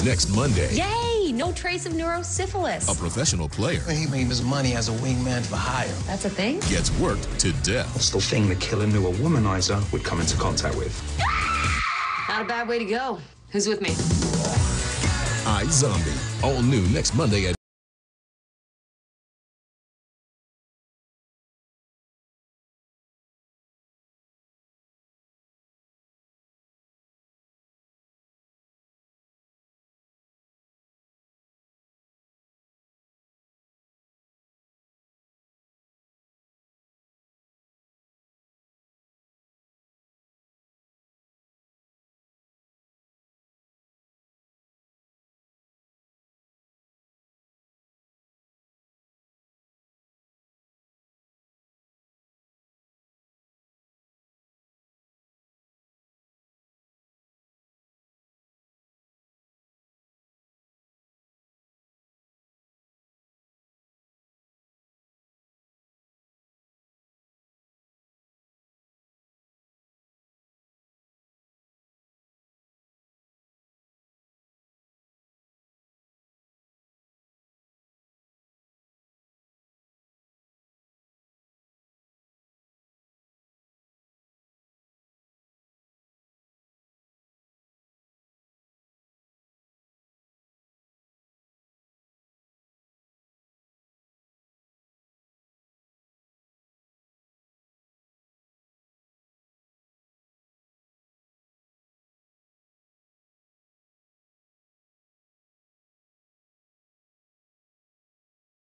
next Monday. Yay! No trace of neurosyphilis. A professional player. He made his money as a wingman for hire. That's a thing? Gets worked to death. What's the thing the killer knew a womanizer would come into contact with? Not a bad way to go. Who's with me? iZombie. All new next Monday at